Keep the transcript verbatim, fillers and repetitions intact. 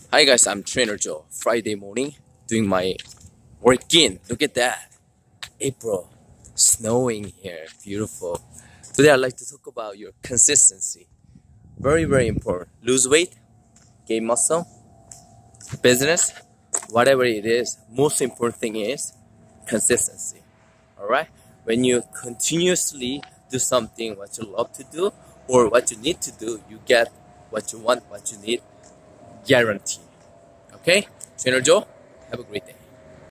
Hi guys, I'm Trainer Joe. Friday morning, doing my work in. Look at that. April, snowing here, beautiful. Today I'd like to talk about your consistency. Very, very important. Lose weight, gain muscle, business, whatever it is, most important thing is consistency. Alright? When you continuously do something what you love to do or what you need to do, you get what you want, what you need, guaranteed. Okay? Trainer Joe, have a great day.